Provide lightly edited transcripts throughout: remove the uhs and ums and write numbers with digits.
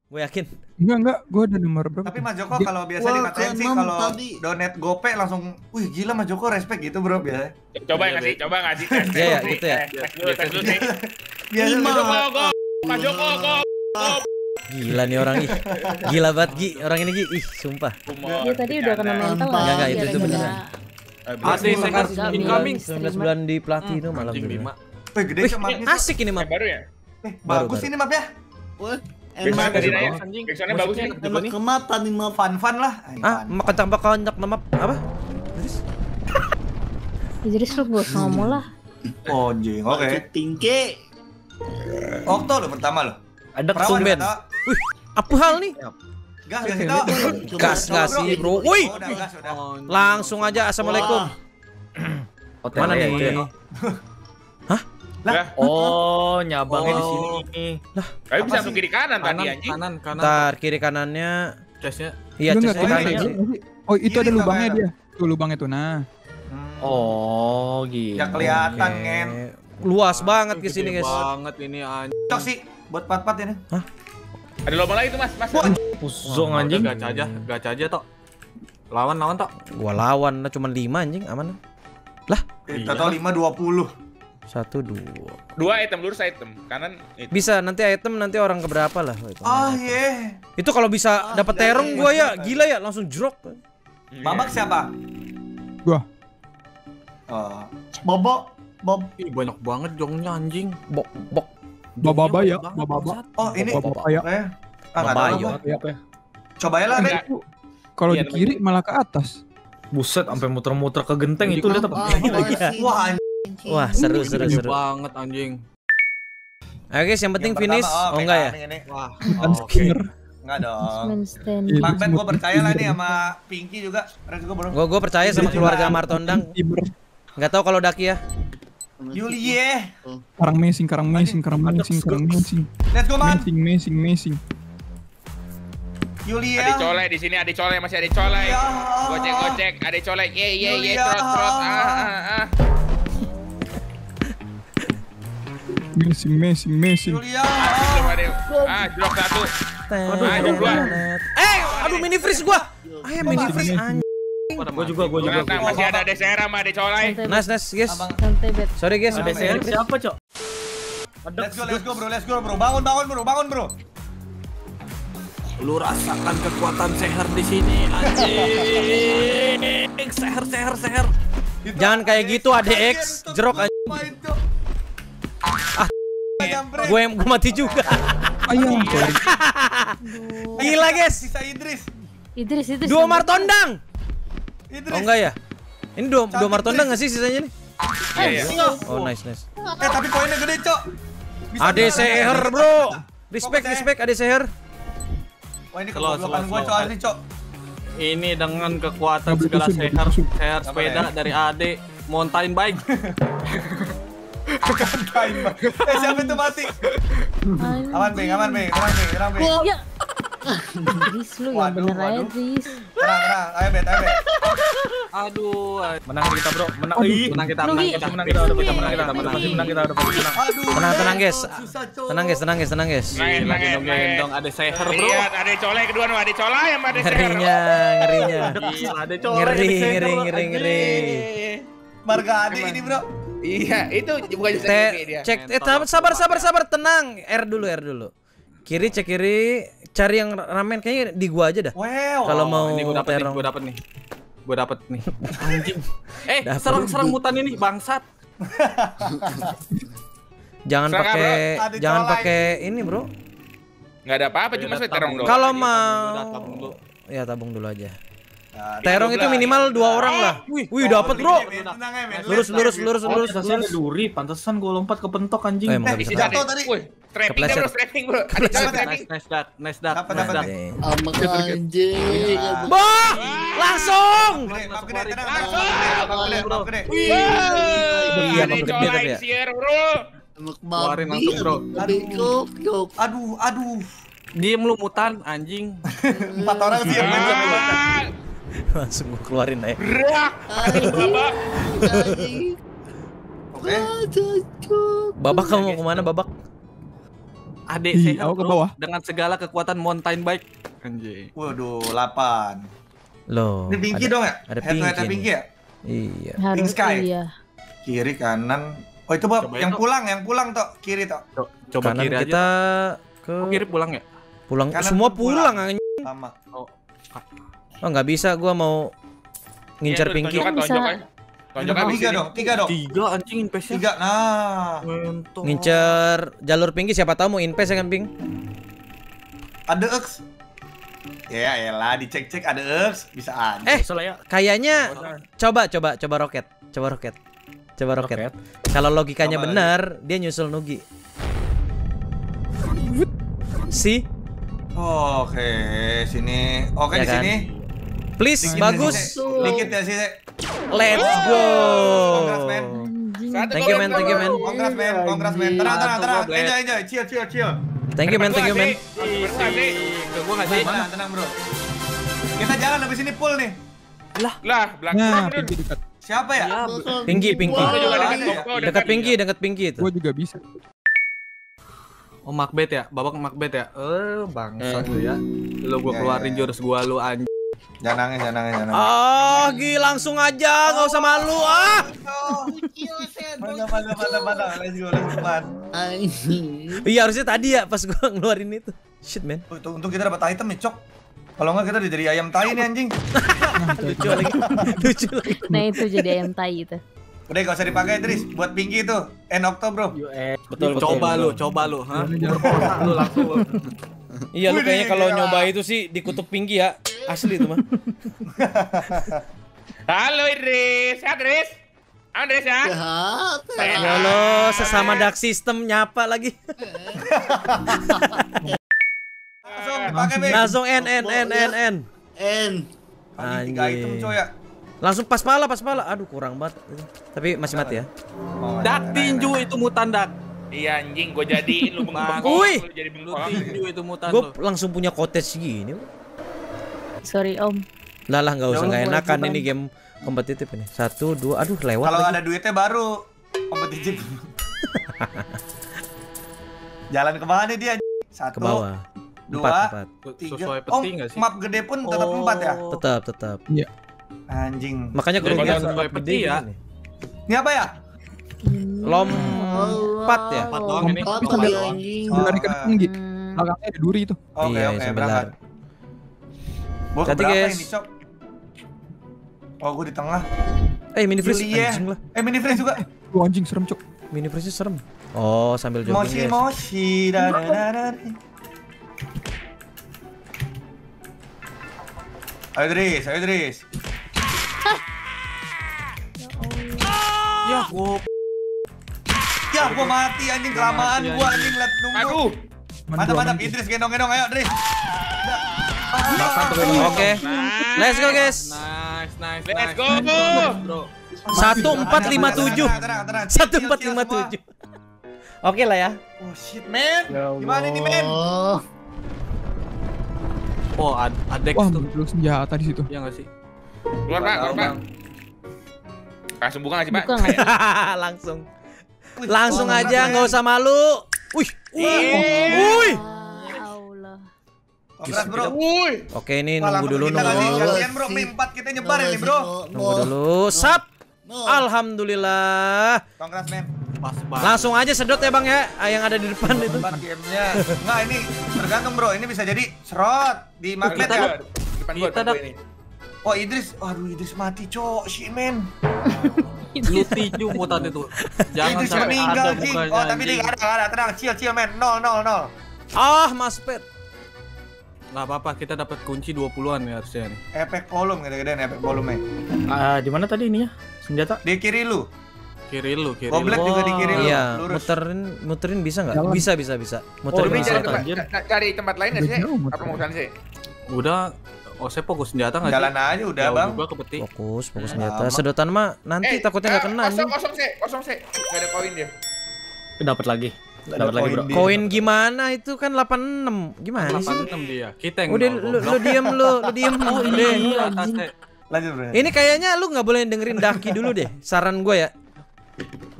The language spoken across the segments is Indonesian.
Gue yakin. Enggak, gue ada nomor berapa? Tapi Mas Joko kalau biasa dikatain sih kalau donate gope langsung, wih gila Mas Joko respect gitu bro biasa. Coba ngasih tes. Iya gitu ya. Tes dulu sih. Biasa gitu. Mas Joko, go. Gila nih orang ih. Gila banget Gi, orang ini Gi. Ih, sumpah. Dia tadi udah kena mental lah. Enggak, itu beneran. Asli incoming. 19 bulan di pelatih itu malam Anjing ini. 5. Wih gede cok mapnya. Asik ini map. Baru ya? Bagus ini mapnya. Backsound dari Naya, Anjing. backsoundnya bagus nih. Enak kemata nih map. Fun lah. Ah, kencang map apa? Jadi lu gak usah ngomong lah. Oh anjing, oke. Tingke. Okto lo pertama lo. Ada kesumben. Wih, apa hal nih? Gas itu. Gas sih bro. Wih, Udah gas udah. langsung aja assalamualaikum. Mana nih? Lah, Oh, nyabangnya di sini. tapi bisa langsung kiri kanan tadi anjing. Kanan. Ntar kiri kanannya. Chestnya. Iya, Enggak, chest enggak, kanannya. Oh itu Kiri ada lubangnya sama dia. Tuh lubangnya tuh, nah. Oh, gitu. Ya kelihatan ngen. Luas banget ke sini Gede guys. banget ini anjing. Cok sih buat pat-pat ini. Ada lomba lagi tuh Mas. Pusong anjing. Gacha aja tok. Lawan tok. Gua lawan cuma 5 anjing, aman. Total 5-20. 1 2. 2 item lurus item, kanan itu. Bisa nanti item nanti orang keberapa lah itu. Oh iya. Itu kalau bisa dapat terong gua ya, gila ya langsung jrok. Babak siapa? Gua. Oh. Bobo. Ih, banyak banget jongnya anjing. Bok. Bababa ya, Banget, bababa. bangsat. Oh ini. Bababa ya. Nggak tahu Babayo. apa. Cobain lah deh. Kalau Iya, di kiri malah ke atas. Buset, sampai muter-muter ke genteng itu lihat apa? Wah Wah, seru. Gede banget anjing. Oke guys, yang penting finish. Oh enggak ya? Wah. Kan skinner. Enggak dong. Man stand. Iya. Macbeth gue percaya lah nih sama Pinky juga. Res juga bro. Gua percaya sama keluarga Martondang. Enggak tahu kalau Daki ya. Yulie. Karang mesing. Let's go man. Mesing. Yulia. Ada colek di sini, ada colek, masih ada colek. Ya. Gocek, ada colek. Ye, Yulia. trot. Mesing. Yulia. Drop satu. Aduh mini freeze gua. Mini freeze anjing. Gua juga. Nah, masih ada DCR sama ada colek. Nice guys. Santai bet. Sorry guys, Ada udah siapa, Cok? Let's go bro. Bangun bro. Lu rasakan kekuatan seher di sini anjing. Seher. Jangan kayak gitu ADX, jerok anjing. Gue mati juga. Ayam. Gila guys. Sisa Idris. Dua Martondang. Idris. Oh enggak ya? Ini dua Martondang enggak sih sisanya nih? Iya. Oh nice. Tapi poinnya gede cok. ADCR bro. Respect ADCR. Wah ini kegoblokan gua cok asli cok. Ini dengan kekuatan segala seher sepeda dari Ade mountain bike. Siapa itu mati? Aman Beng. Tenang Beng. Ya. Riz lu yang bener aja Riz. Tenang. Ayo bet. Aduh. Menang kita, Bro. Menang kita. Tenang guys. Tenang guys. Gendong ada seher bro. Lihat ada colek kedua nih, ada colek yang ada DCR. Ngerinya. Ada cowok. Ngeri. Marga Ade ini bro. Iya, itu bukan dia. Cek sabar tenang. R dulu. Kiri cek kiri, cari yang ramen kayaknya di gua aja dah. Wow. Kalau mau ini gua dapet nih. Anjing. Serang mutan ini bangsat. Jangan pakai ini, Bro. Enggak ada apa-apa, cuma saya terong doang. Kalau mau ya tabung dulu aja. Terong itu minimal 2 orang lah. Wih, dapat, Bro. Lurus. Pantesan ada duri, pantesan gua lompat ke pentok anjing. Emang Di bisa. sini ada tadi. Wih, trapping bro. Ada colek trapping. Nice duck. Amak anjing. Bah! Langsung. Maaf gede. Iya, Ada gede colek tapi ya. siar bro. Amak Keluarin babi. langsung, bro. Kok. Aduh. Diem lu mutan anjing. 4 orang sih yang main. Langsung gua keluarin aja. Berak. Babak. Oke. Babak kamu mau kemana, Babak? Adik Ih, sehat aku ke bro, bawah. dengan segala kekuatan mountain bike. Anjing. Waduh, 8. Loh. Ini Pinky dong ya? Ada Head to head Pinky. Pinky ya? Iya. Harus Sky. iya. Kiri kanan. Oh itu Bob, Coba yang itu. pulang toh, kiri toh. Coba Kanan kiri kita aja. ke Oh, kiri pulang ya? pulang. Kanan Semua tuh pulang. pulang anjing. Sama. Oh, nggak bisa, gua mau ngincer Pinky. Tonjok kan Tiga dong. 3 anjing investnya. 3. Nah, Mentok. Ngincer jalur Pinky, siapa tahu mau invest ya kan, Ping? ada X. Ya elah, dicek-cek ada X, bisa aja. Kayaknya coba roket. Coba roket. Kalau logikanya Coba benar, dia nyusul Nugi. Si, Oke, sini. Oke, Ya di kan? sini. please, Dikit bagus. ya, Sih. Dikit ya sih. Let's go. Congrats, man. Anjing. Thank you, man. Congrats, man. Tenang. Enjoy. Chill. Thank you, man. Ke gua enggak sih? Tenang, bro. Kita jalan habis ini full nih. Lah, Nah, belakang. Pinky dekat. Siapa ya? Pinky. Dekat Dekat Pinky itu. Gua juga bisa. Oh, Macbeth ya? Babak Macbeth ya? Bangsat lu ya. Lu gua keluarin jurus gua lu anjing. Jangan nangis. Ah, langsung aja, nggak usah malu ah. Mantap. Let's go. Anjing. Iya harusnya tadi ya pas gua ngeluarin itu. Shit, man. Untung kita dapat item nih, Cok. Kalau enggak kita udah jadi ayam tai nih anjing. Lucu lagi. Nah itu jadi ayam tai itu. Udah gak usah dipakai, Tris. Buat Pinky itu. End Oktober, bro. Betul. Coba lu, ha? Lu langsung. Iya, lu Wih, kayaknya kalau gila. nyoba itu sih dikutuk Pinky ya. Asli itu mah. Halo Idris, sehat Idris? Idris ya? Ya lo sesama dark system nyapa lagi. Langsung dipakai, Bek. Langsung N. N. Anjing, 3 item, coy ya. Langsung pas pala. Aduh, kurang banget. Tapi masih mati ya. Dak tinju itu mutan dak. Iya anjing, gua jadiin lu bengkok. Wih. Lu jadi Lu bengkok. tinju itu mutan Gue lu. langsung punya cottage gini. Sorry Om. Lah nggak usah, Ya, nggak lu enakan mulai ini game kompetitif ini. 1, 2, aduh lewat Kalau lagi. ada duitnya baru kompetitif. Jalan ke mana dia? 1, Ke bawah. 2, 4. 3. Sesuai Oh, peti nggak sih? map gede pun tetap 4 ya? Tetap. Anjing. Makanya Jadi kerugian kalau sesuai gede peti ya. gini. Ini apa ya? Lompat ya? Empat doang ini. Empat Bisa kali lihat. anjing. Lari ke depan gitu. Hmm. Belakangnya ada duri itu. Oke, Iya, oke, sebelah. berangkat. Gua Hati, keberapa guys. ini, Cok? Oh, gua di tengah. Mini freeze Julia. anjing lah. Mini freeze juga. Lu anjing serem, Cok. Mini freeze serem. Oh, sambil jogging guys. Moshi, Ayo Idris. Ya, gua Ya, gua mati anjing, kelamaan mati, gua anjing liat nunggu. Aduh. Mantap, Idris gendong, ayo Idris. Oke. Let's go guys. Nice. Let's go. Bro. 1457. Tenang. 1457. Oke lah ya. Oh shit, man. Gimana nih, man? Oh, Adex Wah, tuh. muncul senjata di situ. Iya enggak sih? Keluar Pak. Langsung buka nggak sih Pak? Buka nggak? Langsung aja, nggak usah malu. Wih. Ya Allah. Congrats, bro. Wuih. Oke, ini Wah, nunggu dulu. langsung kita kasih gantian, bro. Mie 4 kita nyebar ini, bro. Nunggu dulu. Sap. Alhamdulillah. Congrats, man. Pas banget. Langsung aja sedot ya Bang ya, yang ada di depan itu. Nyebar gamenya. Enggak, ini tergantung, bro. Ini bisa jadi serot di magnet Kita ya. Depan gua, Kita depan gua ini. Oh, Idris. Aduh, Idris mati, cok. Shit, man. Lu tinju mutan itu. Jangan Idris sampai ada meninggal, Cing. mukanya. Oh, tapi dia anjing. nggak ada. Tenang, chill, man. 0. Ah, Mas Pet. Nggak apa-apa, kita dapat kunci 20-an ya harusnya nih. Efek volume, gede-gedean efek volume. Di mana tadi ininya? Senjata? Di kiri lu. Kiri lu. Goblet juga di kiri lu. Iya, Lurus. muterin bisa nggak? Jalan. Bisa. Muterin Ini bisa. cari cari tempat lain nggak sih? Jauh, Apa mau kesana sih? Udah, saya fokus senjata nggak sih? Jalan aja udah, Jauh Bang. juga ke peti. Fokus Lama. senjata. Sedotan mah nanti takutnya nggak kena anjing. Kosong sih. Nggak ada koin dia. Dapat lagi. Nggak ada Dapat lagi, Bro. koin. Koin gimana itu kan 86. Gimana sih? 86 dia. Kita yang Udah nol, lu goblok. diem lu diem. Deh. Iya, atasnya. Lanjut, bro. Ini kayaknya lu nggak boleh dengerin Daki dulu deh. Saran gue ya.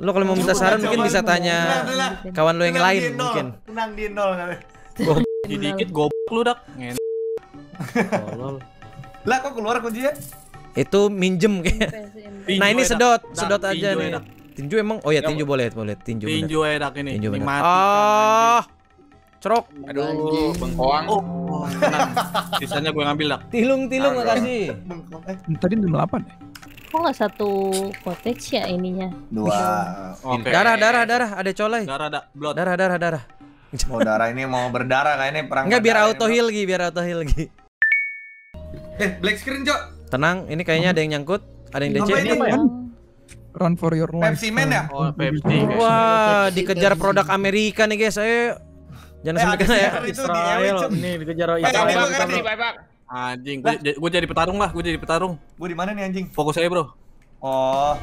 Lu kalau mau minta saran mungkin bisa tanya kawan lu yang lain mungkin. Tenang di nol kali. Dikit goblok lu dak. Tolol. Lah kok keluar kuncinya? Itu minjem kayak. Nah ini sedot aja tinju nih. Tinju emang? Oh ya tinju boleh tinju. Tinju edak ini. Tinju bener. Mati. Ah, cerok. Aduh, bengkoang. Oh, tenang. Sisanya gue ngambil dak. Tilung makasih. Tadi 8 ya? Kok nggak satu cottage ya ininya? 2. Oke. Darah, ada colai. Darah dak, blood. Darah. Mau darah ini mau berdarah kayaknya perang. Enggak biar berdarah auto ini, heal Gi. black screen, Cok. Tenang, ini kayaknya ada yang nyangkut, ada yang DC. Apa ini? Run for your life. Pepsi Man ya? Oh, Pepsi. Wah, dikejar produk Amerika nih guys. Ayo. Jangan sampai kena ya. Itu di Israel nih dikejar Israel. Anjing, gue jadi petarung lah, gue jadi petarung. Gue di mana nih anjing? Fokus aja, Bro. Oh.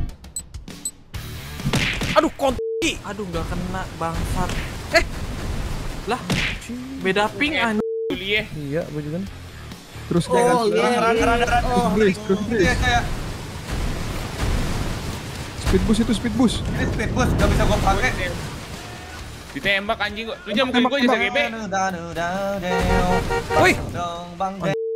Aduh, konti. Aduh, nggak kena bangsat. Lah, beda ping anjing. Iya, gue juga nih. Terus Oh, run. Brace. Iya, kayak Speed boost itu speed boost. ini speed boost gak bisa gua pakai. Ditembak anjing gua. Lu jangan mukul gua jasa GB. Wih, Bang.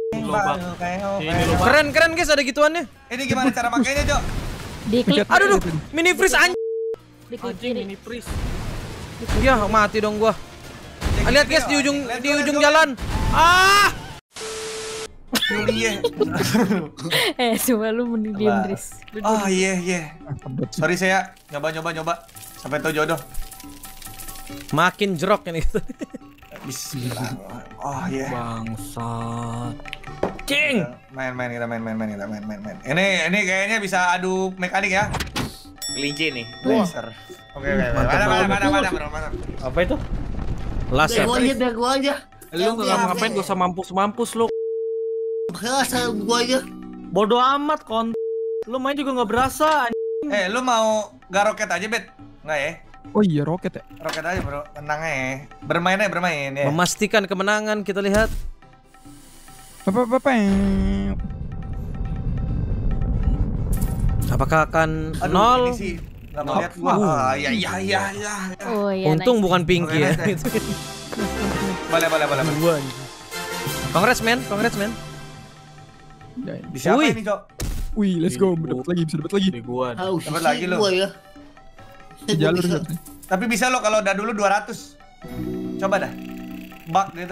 keren guys ada gituannya. Ini gimana cara makainya, Cok? Diklik, Aduh, mini freeze anjing. diklik Anjing kiri. ini freeze. Ya, mati dong gua. Lihat guys di ujung jalan. Ah! Julie. Coba lu mending diem, Dris. Lu diem. Oh iya. Sorry saya nyoba. Sampai tahu jodoh. Makin jerok ini gitu. Bismillah. Oh iya. Bangsat. King. Main. Ini kayaknya bisa adu mekanik ya. Kelinci nih. Laser. Oke. Mana. Apa itu? Laser. Gua aja. Lu nggak ngapain, gak usah mampus lu. Berasa gua aja. Bodoh amat kon. Lu main juga nggak berasa. Lu mau gak roket aja, Bet? Enggak ya? Oh iya roket ya. Roket aja, Bro. Tenang ya. Bermain ya. Memastikan kemenangan kita lihat. Apa. Apakah akan Aduh, nol? ini sih nggak mau lihat gua. Iya. Oh iya. Untung nice. bukan Pinky ya. Oke, Boleh. Congrats man. Di siapa Wih. ini, Cok? Wih, let's go. Bisa dapat lagi. Di gua. Dapat lagi lu. Gua ya. Di jalur Bisa. satu. Tapi bisa lo kalau udah dulu 200. Coba dah. Bug gitu.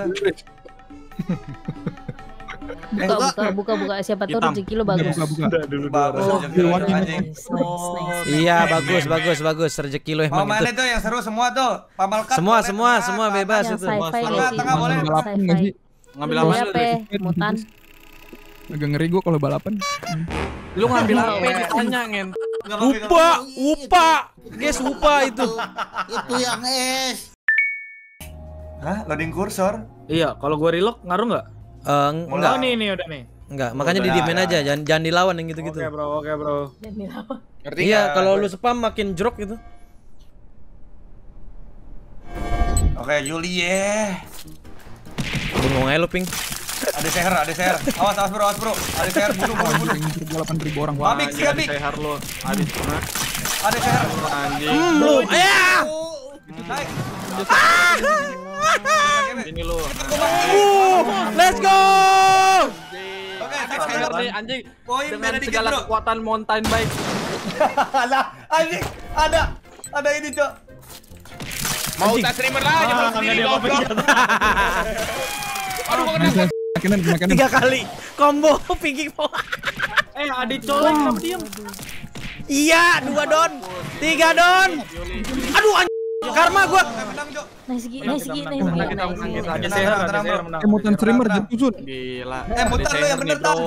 Buka. Siapa tahu Hitam. rezeki lo bagus. Buka. Bagus Oh, rezeki lu, warnanya. anjing. Nice. Iya, bagus. Rezeki lo Mau emang mana itu. tuh yang seru semua tuh? Pamalkat. Semua bebas Yang itu. sci-fi Tengah, gak sih? tengah boleh. Balapan nggak sih? Ngambil Beli apa apa? Mutan. Agak ngeri gua kalau balapan. Lu ngambil apa? Ditanya ngen. Upa. Guys, upa itu. Itu yang es. Hah? Loading kursor? Iya, kalau gua relock ngaruh nggak? Enggak. Oh nih udah nih. Enggak, makanya Udah, didiemin ya. aja, jangan dilawan yang gitu-gitu. Oke bro. Ngerti Iya, nggak? kalau lu spam makin jerok gitu. Oke, Julie. Bengong aja lu, Ping. Ada seher. Awas bro. Ada seher bunuh. 8.000 orang. Wah. Mabik sih, Mabik. Sehar lu. Adit pernah. Ada seher. Anjing. Lu, ayah. Naik. Ini lu. Let's go. Oke, Seher nih anjing. Poin Dengan beda dikit, segala bro. kekuatan mountain bike. Alah, anjing. Ada ini, Cok. Mau tak streamer lah, jangan sendiri goblok. Aduh, gua kena. Makanan. 3 kali combo Pinky. Adit colek kenapa diem? Iya, 2 don. 3 don. Aduh anjing. Karma gua. Menang, Cok. Nice. Ada Seher menang. Mutan streamer jatuh. Gila. Mutan lu yang bener, Tan.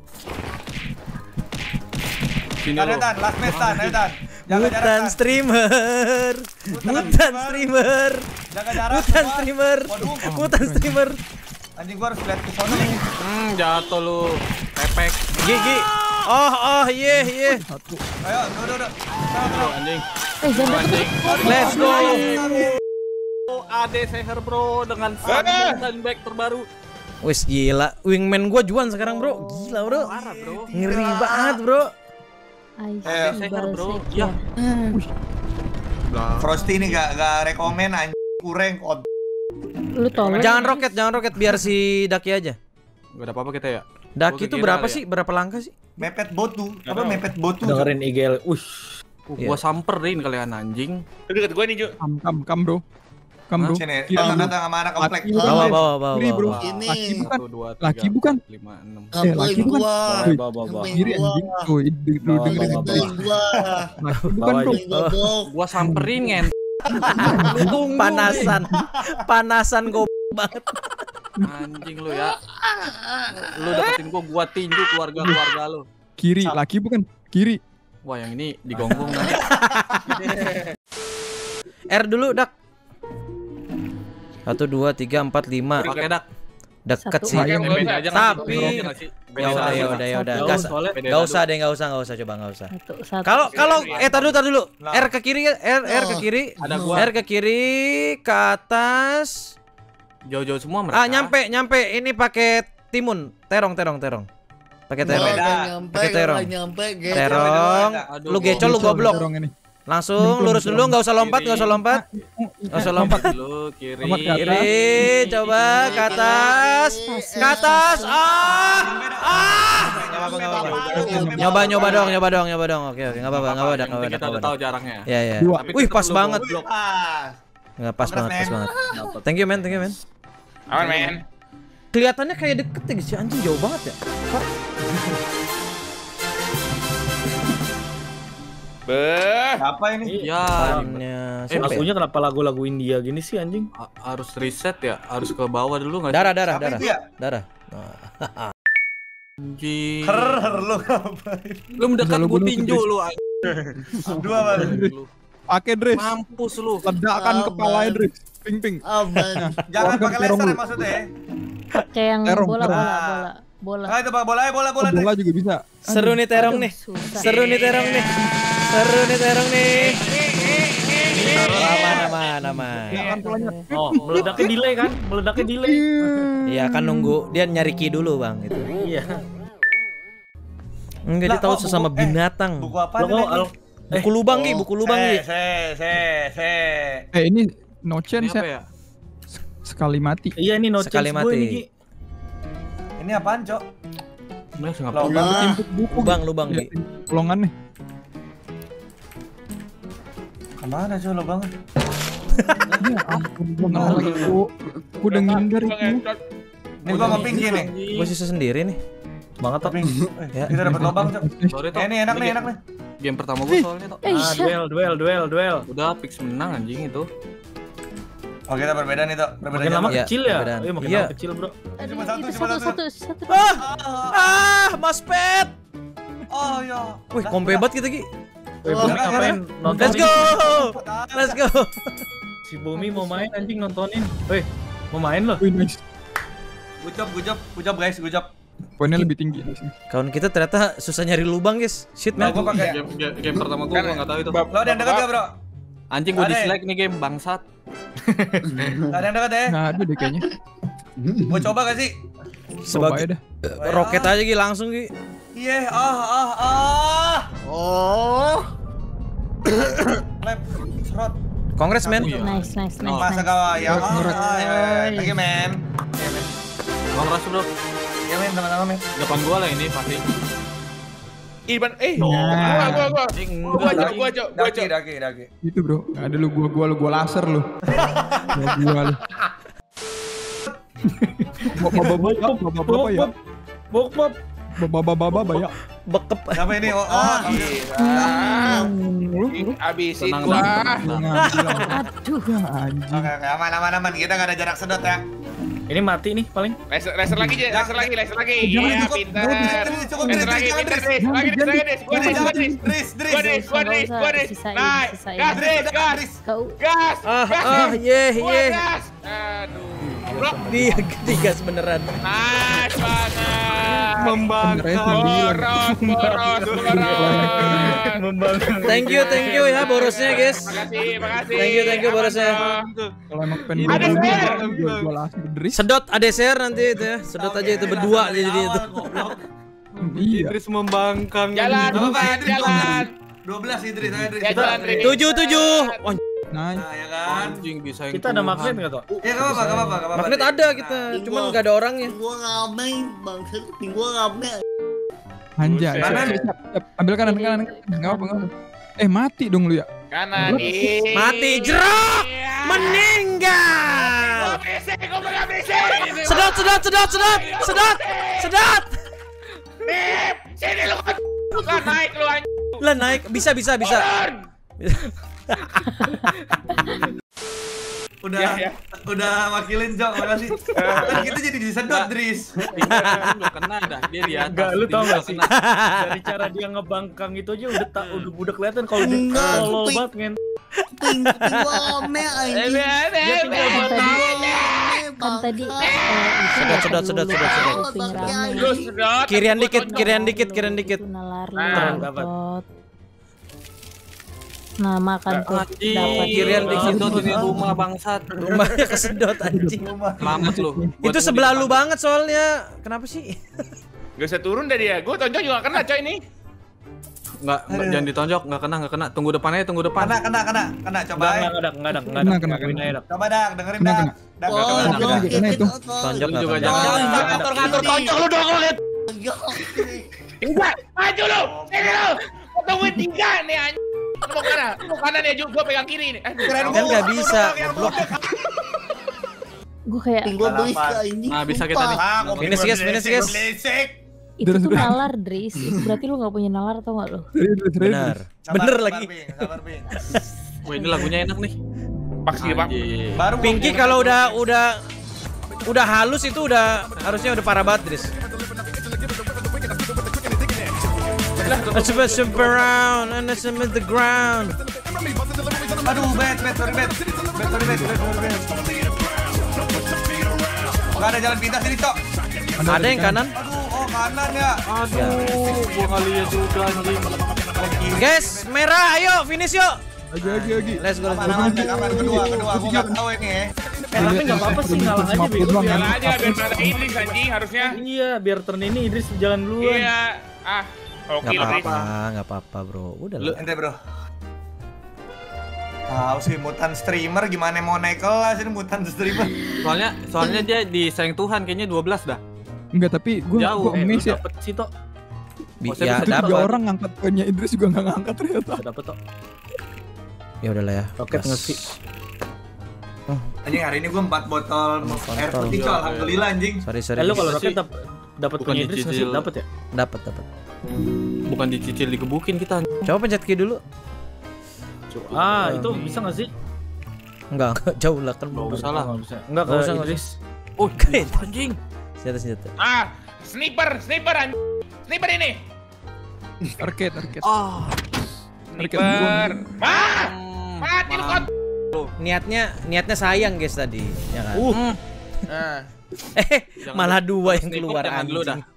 Sini Ada lu. Tan, last match Tan, ayo Tan. Jaga jarak, Mutan Tan. streamer. Jaga jarak. semua. Waduh, Mutan streamer. anjing gua harus lihat ke sono nih. Jatuh lu. Pepek. Gigi. Oh, iya. Ayo, udah. Lu anjing. Jangan Anjing. Let's go. Ade Seher bro dengan mountain bike terbaru. Wes gila. Wingman gua juan sekarang, Bro. Gila, Bro. Parah bro. Ngeri banget, Bro. bro. Ya. Frosty ini gak rekomen anjing kurang kod. Lu tolong. Jangan roket biar si Daki aja. Gak ada apa-apa kita ya. Daki itu berapa sih? Berapa langkah sih? Mepet botu. Apa mepet botu? Dengerin IGL. Gua samperin kalian anjing. Deket gua nih, Ju. Kam bro. Kam bro. Sini, Kiri, bro. datang sama anak komplek. Bawa. Kiri, bro. Ini. Laki bukan? 5, 6. Laki bukan? Bawa. Kiri anjing. Tuh, lu dengerin. Laki bukan bro. Gua samperin ngen. Panasan gue banget. Anjing lu ya. Lu deketin gua tinju keluarga lu. Kiri, laki bukan? Kiri. Wah, yang ini digonggong nanti. R dulu, Dak. 1 2 3 4 5. Pakai Dak. Deket sih. Tapi ya udah. Enggak usah coba, enggak usah. Kalau tar dulu. R ke kiri, R ke kiri. Ada gua. R ke kiri, ke atas. Jauh-jauh semua mereka. Nyampe. Ini pakai timun. Terong. Pakai terong. Pakai terong. Terong. Lu gecol, lu goblok. Langsung lurus dulu, nggak usah lompat. Dulu kiri. Kiri, coba ke atas. Nyoba dong. Oke, nggak apa-apa. Kita udah tahu jaraknya. Ya. Wih, pas banget. Nggak pas banget. Thank you, man. Aman, men. Kelihatannya kayak deket ya, si anjing jauh banget ya. Apa ini? Ya. Lagunya kenapa lagu-lagu India gini sih anjing? Harus reset ya, harus ke bawah dulu nggak? Darah. Anjing. Lu ngapain? Lu mendekat gua tinju lu. Dua balik. Pakai dress. Mampus lu. Ledakan kepala dress. Ping. Jangan pakai laser maksudnya. Kayak yang bola. Ah, itu bola. Bola juga bisa. Seru nih terong nih. Aman. Oh, meledaknya delay. Iya kan nunggu dia nyari ki dulu bang gitu. Iya. Enggak dia tahu sesama binatang. Buku apa nih? Buku lubang Gi. Ini no chance ya? Sekali mati. Iya ini no Sekali chance gue mati. ini. Ini apaan, Cok? Lubang Gi. Pelongan nih. Kemana, Cok, lubang? Ya ampun, gua udah ngindar itu. Ini gua mau pinggir nih. Gua sisa sendiri nih. Banget tuh. Ya. Kita dapat lubang, Cok. Sorry, Tok. Ini enak nih. Game pertama gua soalnya, Tok. Duel. Udah fix menang anjing itu. Oh, kita berbeda nih, Tok. Makin lama Iya, kecil ya? perbedaan. Iya, makin Iya. lama kecil, bro. Cuma satu. Satu. Mas Pet. Oh, ya. Wih, kompe banget kita Gi. Bumi ngapain nontonin? Let's go. Si Bumi mau main anjing nontonin. Mau main loh. Wih, nice. Good job guys. Poinnya lebih tinggi. Kawan kita ternyata susah nyari lubang guys. Shit man. Gua pakai. Game pertama gua enggak tahu itu. Lo ada yang dekat gak, Bro? Anjing gua dislike nih game bangsat. Ada yang dekat ya? Nggak ada deh kayaknya. Mau coba gak sih? Coba aja dah. Roket aja Gi langsung Gi. Iya, Lep, serot. Kongres men. Nice. Masa kawa ya? Thank you, man. Kongres bro. Ya, men, sama-sama, men. Depan gua lah ini pasti. Gua, Cok. Daki. Itu bro. Nggak ada lu gua laser lu. Gua lu. Bapak ya. Bapak ya. Bekep. Siapa ini? Abisin Tenang, gua. Aduh. Oke, aman. Kita nggak ada jarak sedot ya. Ini mati nih paling. Laser lagi. Iya, pintar. Cukup. Laser lagi, pintar, Dres. Lagi, Dres. Gua, Dres. Naik. Gas. Gas. Gas. Aduh. Bro. Dia digas beneran. Nice banget. Membangun. Boros. Thank you ya borosnya guys. Makasih. Thank you borosnya. Kalau emang pengen Ada gua laser dress. Sedot ADCR nanti itu ya. Sedot aja itu berdua jadi itu. Iya. Idris membangkang. Jalan, Apa, Bang, Idris, jalan. 12 Idris, ayo Idris. Ya, jalan, Idris. 7. Wah, Nah, Nah, ya kan? Anjing bisa yang Kita ada Tuhan. magnet nggak tuh? Ya enggak apa-apa. magnet ada kita, cuman nggak ada orangnya. Gua rame, bang. Gua rame. Anja. Buset. Kanan. Siap. Ambil kanan. Enggak apa. Mati dong lu ya. Kanan. Mati, jerak! Meninggal. Gua nggak bisa. Sedot. Beb, sini lu kan. Lah naik lu anjing. Lah naik, bisa. Udah wakilin Jok, makasih. Kan kita jadi disedot, Dris. Enggak kena dah dia di atas. Enggak, lu tau Dia gak sih? kena. Dari cara dia ngebangkang itu aja udah kelihatan kalau dia Enggak, tolol kuping. banget ngen. Kuping gua rame anjing. Dia tinggal Kan tadi Bang. Sedot. Lu sedot. Kirian dikit. Itu nalar lu Nah, Tot. Nah, makan tuh Anjing. dapat. Kirian dikit. Itu ini rumah bangsat. Rumahnya kesedot anjing. Selamat lu. Itu sebelah lu banget soalnya. Kenapa sih? Gak usah turun dari dia. Gua tonjok juga kena coy ini. Enggak, jangan ditonjok, enggak kena. Tunggu depan aja, tunggu depan. Kena, coba aja. Enggak. Kena. Coba Dak, dengerin Kena. Dak. Dak, Oh, coba, Dak. Jok, Kena itu. Tonjok Lu juga nggak jangan. Ngatur tonjok lu dong lihat. Enggak, maju lu. Sini lu. Tungguin 3 nih anjing. Lu mau kanan ya juga, gua pegang kiri nih. Keren Kan nggak bisa. Gue kayak Gua berisik anjing. Nah, bisa kita nih. Minus, guys. Berisik. itu tuh nalar, Dris. Itu berarti lu nggak punya nalar atau nggak lu? Benar. Bener lagi. Sabar, Bing. Wah, ini lagunya enak nih. Pak sih, Pak. Anjing. Baru Pinky kalau udah halus itu harusnya udah parah banget, Dris. Let's jump around and let's hit the ground. Aduh, sorry, bet. Gak ada jalan pintas ini, Cok. Ada yang kanan. Aduh, kanan ya. Aduh, gua nggak lihat juga anjing. Guys, merah, ayo finish yuk. Lagi. Let's go. Aman, kedua. Gua nggak tahu ini ya. Tapi nggak apa-apa sih, ngalah aja bego. Jalan aja biar ada Idris anjing harusnya. Iya, biar turn ini Idris jalan duluan. Iya. Oke, Nggak apa-apa, bro. Udah lah. Ente, bro. Tahu sih mutan streamer gimana mau naik kelas ini mutan streamer. Soalnya dia disayang Tuhan kayaknya 12 dah. Enggak, tapi gua emes ya. Dapet sih Tok. Ya, Itu 3 dapat. orang ngangkat poinnya Idris juga nggak ngangkat ternyata. Dapet Tok. Ya udahlah ya. Roket Gas. ngasih. Anjing hari ini gua 4 botol air putih, Cok. Alhamdulillah anjing. Sorry. Lu kalau Bisa roket sih. dapat Bukan punya Idris nggak sih? dicicil. Dapet ya? Dapat. Bukan dicicil dikebukin kita. Coba pencet Q dulu. Itu bisa nggak sih? Enggak jauh lah kan. Enggak usah lah. Nggak bisa. Enggak Nggak ke usah, Idris. Oh, Keren. anjing. Senjata. Sniper anjing. Sniper ini. Arcade. Ah. Sniper. Mati lu kon. Niatnya sayang guys tadi, ya kan? Nah. Malah 2 yang Sniper keluar jangan dulu dah.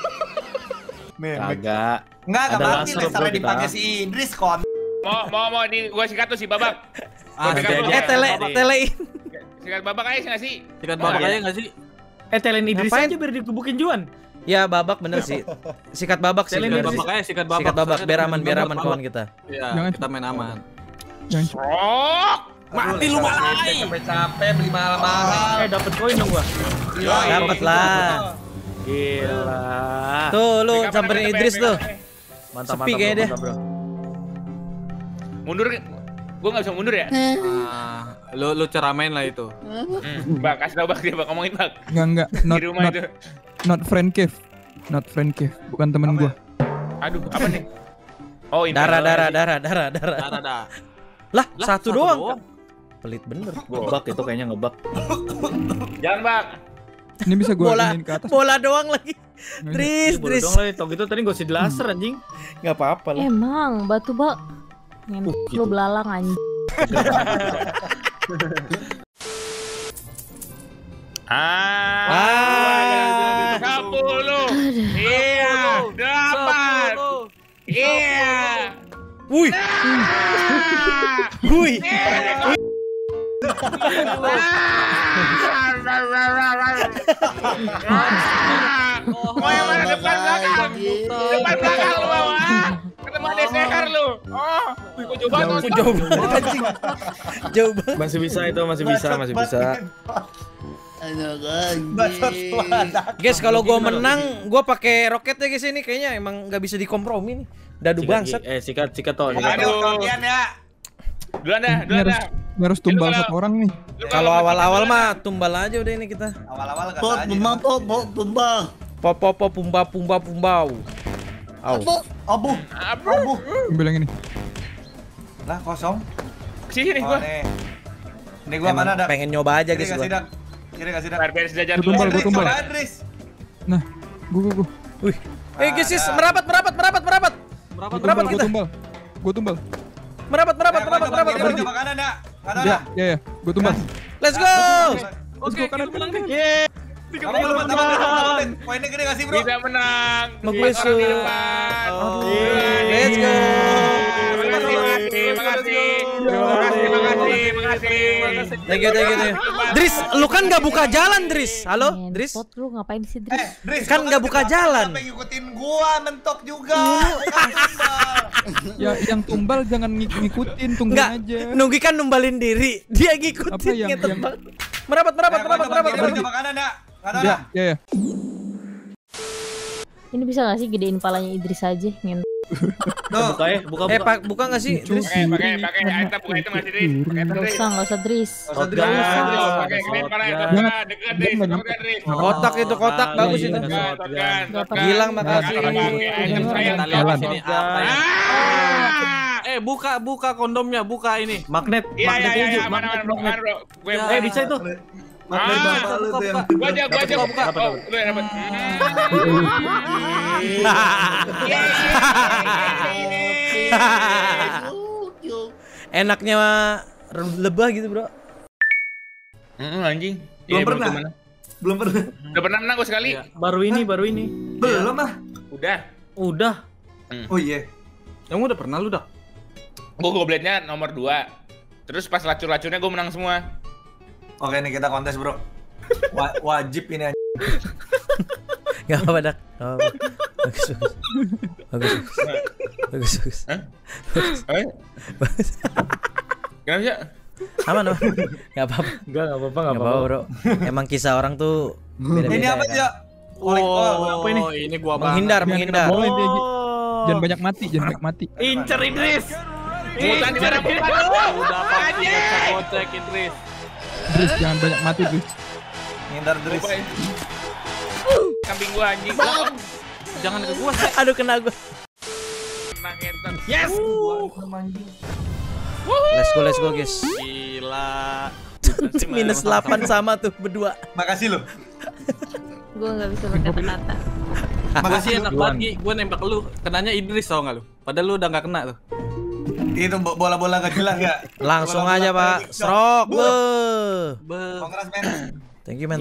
Kagak. Enggak Ada mati laser, lasernya bro, kita. dipakai si Idris kon. Mau di gua sikat tuh si Babak. Telein. Sikat Babak aja nggak sih? Sikat babak aja enggak sih? Telen Idris Ngapain? aja biar dikebukin Juan. Ya babak bener sih. Sikat babak sih. Telein bener. Idris. Babak aja, sikat babak. Sikat babak biar Soalnya aman babak. kawan kita. Iya, Jangan. kita main aman. Jangan Oh. Mati lu malai. Capek beli mahal-mahal. Dapet koin dong gua. Dapat lah. Gila. Tuh lu samperin Idris tuh. Mantap, Sepi kayaknya dia. bro. Mundur. Gua nggak bisa mundur ya? Lu ceramain lah itu. Bak, kasih tau Bak dia Bak ngomongin Bak. Enggak. Di rumah itu. Not friend cave. Bukan temen gua. Aduh, apa nih? Oh, ini. Darah. Ada. Lah, satu doang. Pelit bener. Ngebak itu kayaknya ngebak. Jalan Bak. Ini bisa gua Bola iniin ke atas. bola doang lagi. Dris. Dong lah itu gitu tadi gua si laser anjing. Enggak apa-apa lah. Emang batu bak. Lu gitu. belalang anjing. Ah. 10. Iya, 8. Iya. Wuih. Wuih. Mau yang mana depan belakang? Depan belakang lu bawa. Ketemu ada seher lu. Oh, kok jauh banget. Jauh banget anjing. Jauh banget. Masih bisa itu, masih bisa. Guys, kalau gua menang, gua pakai roket ya guys ini kayaknya emang nggak bisa dikompromi nih. Dadu bangsat. Sikat toh. Aduh, kalian ya. Duluan dah. Harus tumbal satu orang nih. Kalau awal-awal mah tumbal aja udah ini kita. Awal-awal kata Pot aja. tumbal. Pumbau. Au. Abu. Ambil yang ini. Lah kosong. Sini Oh, gua. nih. Ini gua mana dak? Pengen nyoba aja Kiri guys kasih gua. dak. Kiri kasih dak. Biar sudah jalan Gua tumbal, Idris, gua tumbal. coba Idris. Nah, gua. Wih. Guys, merapat kita. Gua tumbal. Merapat. Coba kanan dak. Kanan dak. Ya, gua tumbal. Let's go. Oke, kanan menang nih. Kamu belum teman. Poinnya gede kasih, Bro. Bisa menang. Magueso. Di depan. Let's go. Terima kasih. Thank you. Dris, lu kan nggak buka jalan, Dris. Halo, Dris. Pot lu ngapain sih, Dris? Dris, Kan nggak buka jalan. Sampai ngikutin gua mentok juga. Ya, yang tumbal jangan ngikutin, tungguin Enggak, aja. Nunggi kan numbalin diri. Dia Apa ngikutin yang- ngetep yang- banget. Merapat. Coba kanan dak. Kanan dak. Ya. Ini bisa nggak sih gedein palanya Idris aja? Tuh. Buka. Pak, buka nggak sih, Dris? Pakai item bukan itu masih Dris. Pakai item Dris. Nggak usah Dris. Pakai gedein pala dekat Dris. Kotak itu kotak bagus itu. Gilang, makasih. Buka kondomnya, buka ini. Magnet hijau, magnet. Bisa itu. Magnet bapak lu tuh yang Gua aja buka. Oh, lu yang dapat. Enaknya lebah gitu, Bro. Anjing. Belum pernah. Udah pernah menang gua sekali. Baru ini. Belum ah. Udah. Oh iya. Yang udah pernah lu dah. Gua gobletnya nomor 2. Terus pas lacur-lacurnya gua menang semua. Oke nih kita kontes, Bro. Wajib ini aja. Gak apa-apa, Dak. Bagus. Kenapa sih? Aman. Gak apa-apa. Enggak apa-apa, Bro. Emang kisah orang tuh beda-beda. Ini apa ya kan? aja? Apa ini? Ini gua Menghindar. Boleh deh. Jangan banyak mati. Incer Idris. Mutan di mana bukan lu? Udah pasti kocek Idris. Dris, jangan banyak mati, Dris. Hindar Dris. Kambing gua anjing. Jangan ke gua. Aduh, kena gua. Menang enter. Yes. Let's go guys. Gila. Minus 8 sama tuh berdua. Makasih lo. Gue nggak bisa berkata-kata. Makasih enak banget, gue nembak lu, kenanya Idris tau gak lu? Padahal lu udah gak kena tuh. Itu bola-bola gak jelas ya. Langsung aja, Pak. Stroke. Kongres, men. Thank you, man.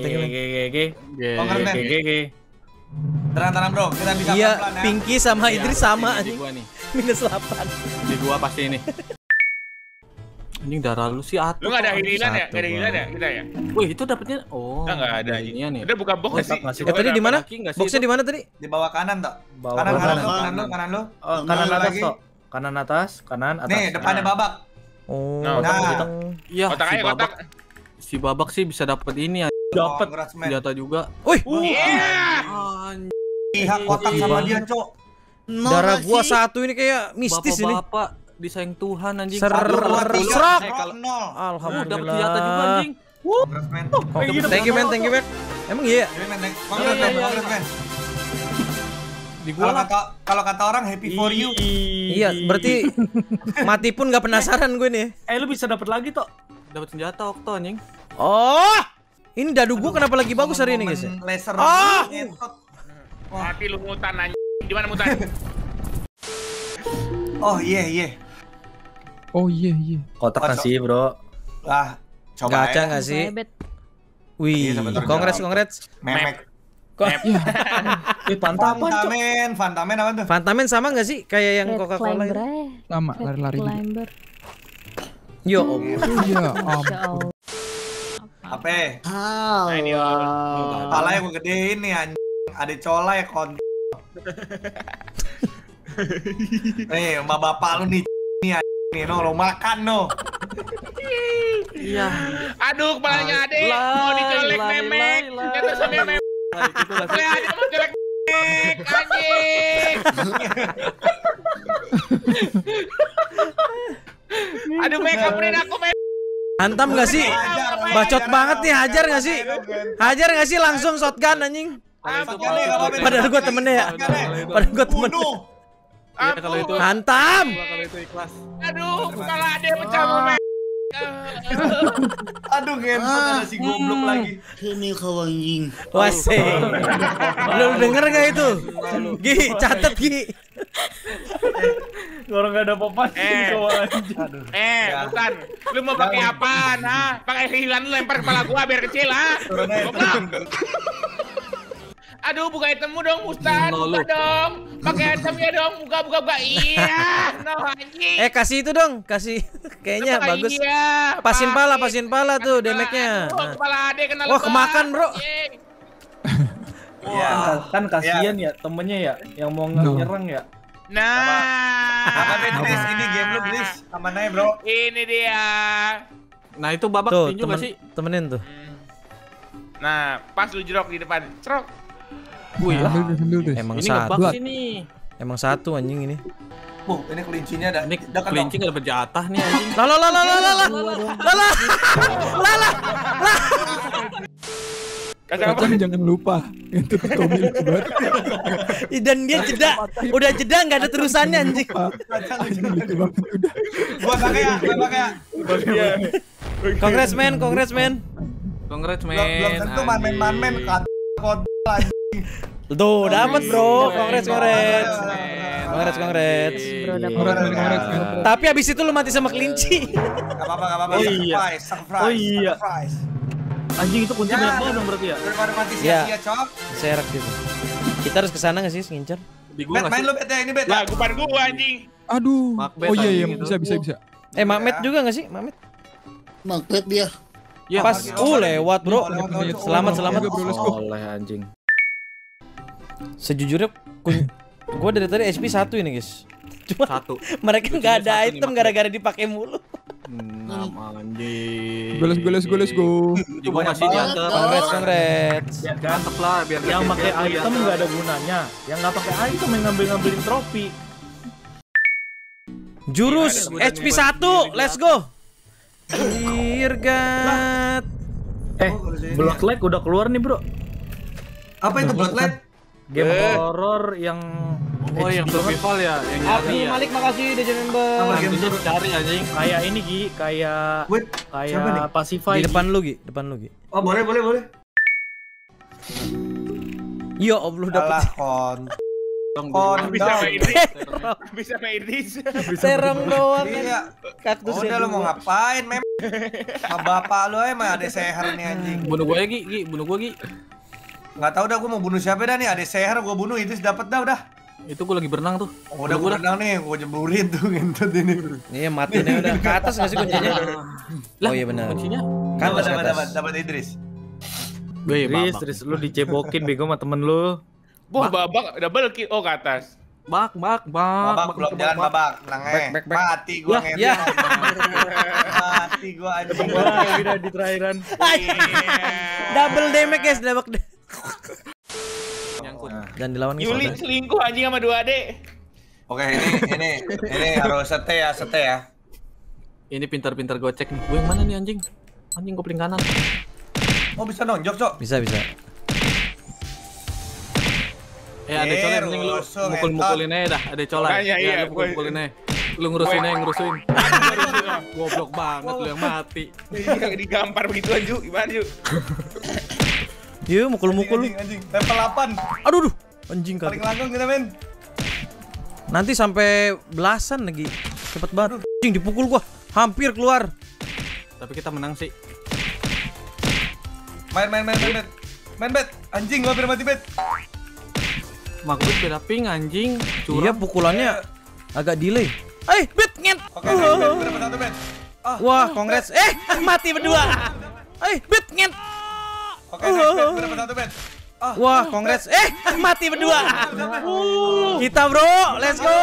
Tenang, Bro. Kita bisa Iya, pelan-pelan ya. Pinky sama Idris sama Di anjing. gua nih. Minus 8. Di gua pasti ini. Anjing darah lu sih atuh. Lu gak ada healan ya? Gak ada healan ya kita ya? Wih, itu dapetnya. Oh. Enggak ada ini anjing. nih. Udah buka box sih. Tadi di mana? Laki nggak sih Boxnya itu? di mana tadi? Di bawah kanan, Tok. Bawah Kanan kanan. lu. Kanan atas lagi. toh. Kanan atas. Nih, depannya babak. Oh. Nah, Iya, Kotak si aja kotak. babak. Si babak sih bisa dapet ini ya. Dapet Kongres, men. senjata juga. Wih, Iya. Anjing. Pihak kotak sama dia, Cok. darah gua satu ini kayak mistis ini. Bapak-bapak disayang Tuhan anjing. Ser- Kabur lah, ser- pulang. serap. Kalau nol. Dapet senjata juga anjing. Kongres, men. Thank you, man. Emang iya? Ini, men. Kongres, men. Di gua lah. Kalau kata orang happy for you. Iya, berarti mati pun gak penasaran gue nih. Lu bisa dapet lagi toh. Dapet senjata Okto anjing. Oh, ini dadu gua kenapa lagi bagus hari ini, guys? Ya? Laser. Ah! Mati lu mutan anjing. Di mana mutan? Oh iya. Oh iya. Kotak kasih, Bro. Lah, coba Gacha ya. nggak sih? Hebat. Wih, Iya, betul. congrats. Memek. Pantamen. Fantamen apa tuh? Fantamen sama nggak sih kayak yang Red Coca-Cola? climber itu? aja. Sama Red lari-lari. climber. Yo, Iya, Masya Allah. Apa? Allah. Palanya gue gedein nih anjing. Ada colai kon. Nih, sama bapak lu nih anjing nih, no, lo makan no. Iya. Aduh, kepalanya Ade mau dicolek memek. Jatuh sama memek. Ade mau colek memek, anjing. Aduh, Mek, kabarin aku, Mek. Hantam gak sih? Bacot banget nih, hajar gak sih? Hajar gak sih langsung shotgun anjing? Padahal gua temennya ya. Padahal gua temennya. Kalau itu Hantam. kalau itu ikhlas. Aduh, kepala Ade pecah, Mek. Aduh, ngentot ada si goblok lagi. Ini kau anjing. Wasih. Lu denger gak itu? Gi, catet Gi. Orang gak ada apa-apa sih Bukan. Lu mau pakai apaan, ha? Pakai hilan lu lempar kepala gua biar kecil, ha? Goblok. Aduh, buka itemmu dong, Ustaz. Buka dong. Pakai itemnya dong. Buka. Iya. No, anjing. Kasih itu dong, kasih. Kayaknya bagus. Iya, pasin pala tuh damage-nya. Kepala Ade kena Wah, kemakan, Bro. Kan kasihan ya temennya ya yang mau nyerang ya. Nah. Apa Beatrice ini game lu Blis? Aman aja, Bro. Ini dia. Nah, itu babak Tuh, tinju gak sih? temenin tuh. Nah, pas lu jerok di depan. Cerok. Wih, Sambil deh. Emang ini ngebug satu. sini. Emang satu anjing ini. Ini kelincinya ada. Ini kelinci gak dapet jatah nih anjing. Kacang jangan lupa. Itu Tommy banget. Dan dia jeda. Udah jeda nggak ada terusannya anjing. Gua pakai ya. Congrats man. Congrats Belum men. tentu mamen kan. Tuh dapat bro. Congrats. Tapi abis itu lu mati sama kelinci. Gak apa-apa. Surprise. Oh iya. Anjing itu kunci banyak banget dong berarti ya. Daripada mati sia-sia, Cok. Serak gitu. Kita harus kesana nggak sih ngincer? Bet, main lu Bet ya, ini Bet. Lah, depan gua anjing. Aduh. Macbeth Oh iya anjing bisa. Mamet juga nggak sih? Mamet. Macbeth dia. Ya, Pas. Lewat bro. Selamat. Oleh anjing. Sejujurnya gua dari tadi SP 1 ini guys. Cuma Satu. mereka nggak ada item gara-gara dipakai mulu. Anjing. Goles go. Juga masih diantar. Congrats. Mantap lah biar Yang pakai item nggak ada gunanya. Yang nggak pakai item yang ngambilin trofi. Jurus HP 1, let's go. Dirgat. Bloodlight udah keluar nih bro. Apa itu Bloodlight? Game horror yang yang survival ya, yang nyari ya. Malik makasih udah jadi member. Itu cari anjing. kayak ini Gi, kayak Pacify. Di depan lu Gi, Oh, boleh. Ya Allah dapat. Bisa main Idris. Serem doang. Iya. Kaktus. Udah lu mau ngapain, Mem? Sama bapak lu emang ada seher nih anjing. Bunuh gua ya Gi, bunuh gua Gi. Enggak tahu dah gua mau bunuh siapa dah nih, ada seher gua bunuh Idris dapat dah udah. Itu gua lagi berenang tuh. Udah gua berenang nih, gua jeburin tuh ngentut ini. Iya matinya udah ke atas nggak sih kuncinya? Lah, Oh iya benar. kuncinya. Kan ke atas. Dapat Idris. Idris, lu dicebokin bego sama temen lu. Wah, babak double kill. Oh, ke atas. Babak Belum jalan babak, tenang Back. Mati gua Ya, ngepet. Mati gua anjing. Udah di terakhiran. Double damage guys, double. Nyangkut. Dan dilawan Yuli selingkuh anjing sama 2 adek. Oke, ini harus sete ya. Ini pintar-pintar gocek nih. Gue yang mana nih anjing? Anjing kopling kanan. Oh, bisa nonjok, Cok. Bisa. Ada colek mending lu mukul-mukulin aja dah, ada colek. Iya, Lu mukul-mukulin aja. Lu ngurusin. Goblok banget lu yang mati. Iya, digampar begitu aja, gimana Ju? Yuk mukul-mukul. Anjing. Level 8. Aduh. Anjing Paling kali. langsung kita, Men. Nanti sampai belasan lagi. Cepet banget. Anjing dipukul gua. Hampir keluar. Tapi kita menang sih. Main, Bet. Anjing, gua hampir mati, Bet. Macbeth beda ping anjing. Iya pukulannya agak delay. Bet nget. Oke, Bet, dapat 1, Bet. Wah, congrats. Mati berdua. Bet nget. Oke, next bet, gue dapat 1 bet. Wah, congrats. Mati berdua. Kita bro, let's go.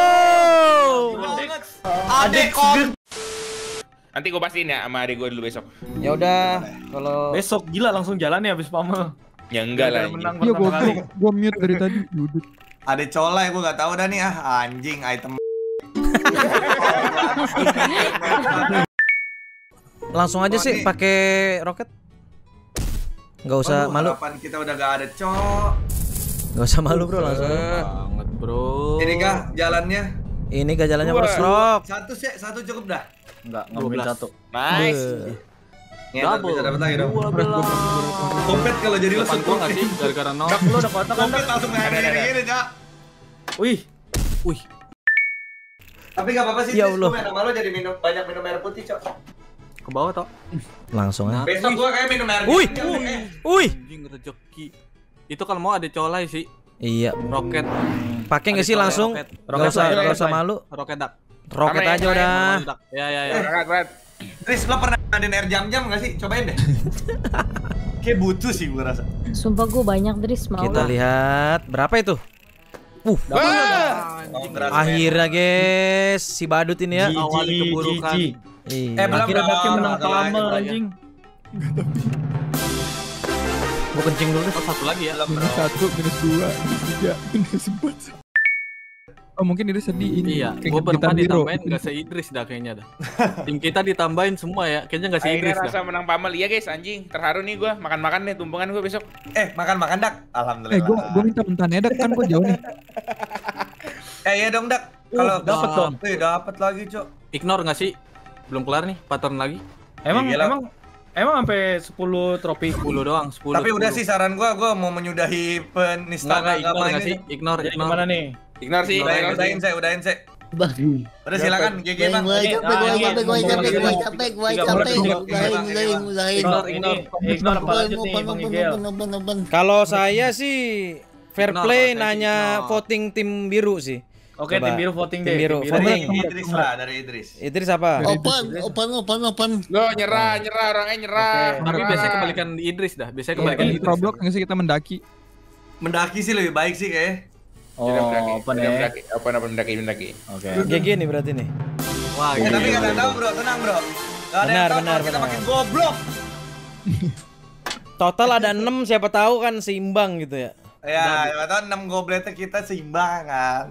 Adek kok. Nanti gue pastiin ya sama adik gue dulu besok. Ya udah, kalau Besok gila langsung jalan ya habis pamel. Ya enggak lah. Menang Iya pertama kali. gua mute dari tadi. Yudut. Adek colai gue gak tahu dah nih anjing item. langsung aja sih pakai roket. Nggak usah malu. Harapan kita udah gak ada, Cok. Nggak usah malu, bro, langsung. Banget, bro. Ini kah jalannya? Ini gak jalannya Bros Rock. Satu cukup dah. Enggak, ngambil 1. Nice. Double. Bisa dapat lagi dong. Kompet kalau jadi lo Gua nggak sih gara-gara nol. Dak lu udah kotak kan? Kompet langsung gini, Cok. Wih. Tapi gak apa-apa sih, Ya Allah. gue main sama lo jadi banyak minum air putih, Cok. Ke bawah toh. Langsung aja. Besok gua kayak minum air Wih. putih. Wih. Anjing rezeki. Itu kalau mau ada colai sih. Iya. Roket. Pakai nggak sih langsung? Gak usah malu. Roket dak. Roket aja udah. Ya. Red. Tris, lo pernah ngadain air jam-jam gak sih? Cobain deh. Kayak butuh sih gua rasa. Sumpah gue banyak Dris mau. Kita lihat berapa itu. Akhirnya guys, si badut ini ya. Awal keburukan. Iya. belum Akhirnya Daki menang satu lagi, pamel bro. anjing. Gua kencing dulu deh. Oh, satu lagi ya. -1, -2, -3, -4. Oh mungkin itu sedih ini. Iya, kayak gua berempat Gitan Biro. ditambahin gak se-Idris dah kayaknya dah. Tim kita ditambahin semua ya, kayaknya gak se-Idris Akhirnya dah. rasa menang pamel. Iya guys, anjing. Terharu nih gua. Makan-makan nih tumpengan gua besok. Makan Dak. Alhamdulillah. Gua minta mentan Dak kan gua jauh nih. Iya dong, Dak. Kalau Dapet dong. Dapat lagi, Cok. Ignore gak sih? Belum kelar nih, pattern lagi. Emang Gila. emang sampai 10 trofi. 10 doang, 10. Tapi udah sih saran gua mau menyudahi penista Enggak ignore agama gak sih? ini. Ignore. Jadi gimana nih? Ignore sih. Udahin saya. Udah silakan GG Bang. Ignore apa lanjut nih Bang Igel? Kalau saya sih fair Ignore, play saya nanya ignore. voting tim biru sih. Oke, Coba. tim biru voting Tim deh. biru voting. Idris lah, dari Idris. Idris apa? Open. Lo nyerah orangnya nyerah. Tapi biasanya kebalikan Idris dah. Biasanya kebalikan Ini Idris. Roblox nggak sih kita mendaki? Mendaki sih lebih baik sih kayaknya. Oh, open ya. Mendaki. Oke. GG nih berarti nih. Wah, Tapi gila. gak ada yang tahu, Bro. Tenang, Bro. Gak ada yang tahu kalau kita makin goblok. Total ada 6, siapa tahu kan seimbang gitu ya. Ya, tahu 6 gobletnya kita seimbang kan.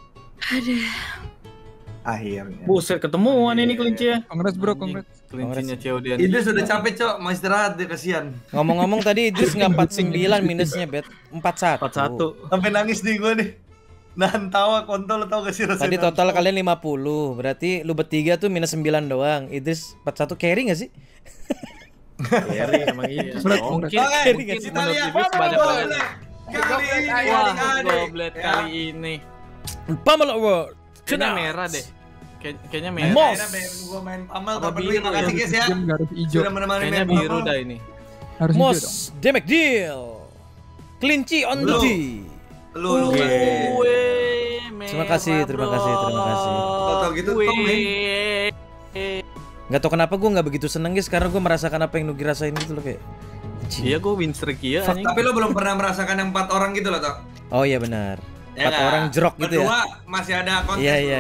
Akhirnya. Buset, ketemuan ini kelinci ya. Kongres bro, kongres. Kelincinya COD. Idris udah capek, Cok. Mau istirahat dia, kasihan. Ngomong-ngomong tadi Idris nggak 49 minusnya bet 41. 41. Sampai nangis nih gua nih. Nahan tawa kontol, tau gak sih rasanya? Tadi total kalian 50. Berarti lu bertiga tuh minus 9 doang. Idris 41 carry nggak sih? Carry emang iya. Mungkin kita lihat Idris banyak banget. kali ini. Wah, adik-adik. goblet kali ini. Pamela World. Kayaknya merah deh. Kayaknya merah. Mos. Gua main Pamel, Apa tapi terima biru kasih guys ya. Jam nggak harus hijau. Sudah menemani Kayaknya main biru Pamel. dah ini. Harus hijau dong. Mos Demek Deal. Kelinci on Lu. duty. Lu pasti. Terima kasih. Tau gitu Tom nih. Gak tau kenapa gue nggak begitu seneng guys, karena gue merasakan apa yang Nugi rasain gitu loh kayak. Iya, gue win streak ya anjing. Tapi lo belum pernah merasakan yang 4 orang gitu loh, Tok. Oh iya benar. Ya 4 nggak? orang jerok gitu ya. Berdua masih ada konten. Iya.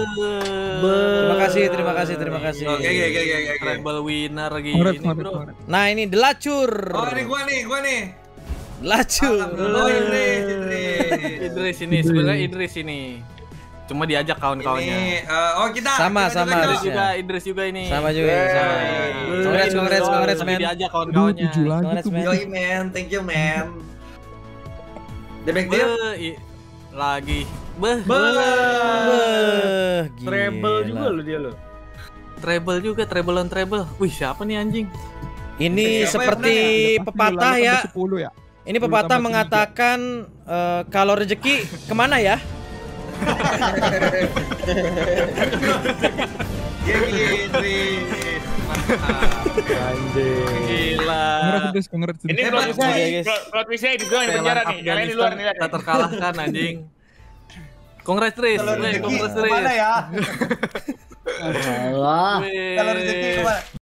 Terima kasih. Oke. Treble winner Kongres, gini, bro. kongres. Nah ini delacur. Oh, ini gua nih. Delacur. Oh, Idris. Idris ini sebenarnya Idris ini. Cuma diajak kawan-kawannya. Ini kita Sama, kita sama. juga, Idris Cok. juga, Idris juga ini. Sama juga. Kongres Tapi men. diajak Aduh, kawan-kawannya. 7 lagi Kongres, tuh. men. Yoi man, thank you man. Demek dia. Lagi. Beh. Beuh, gila. Treble juga lo dia lo. Treble juga, treble on treble. Wih, siapa nih anjing? Ini Siapa yang seperti pepatah ya. 10 ya. Ini pepatah 10 tambah mengatakan kalau rezeki kemana ya? Idris. Gila. Kongres. Ini Hebat, plot twistnya juga di penjara nih. Kalian di luar nih. Kita terkalahkan anjing. Kongres Tris. Kalau Weh, rezeki kongres Tris. kemana ya? Allah. Weh. Kalau rezeki kemana?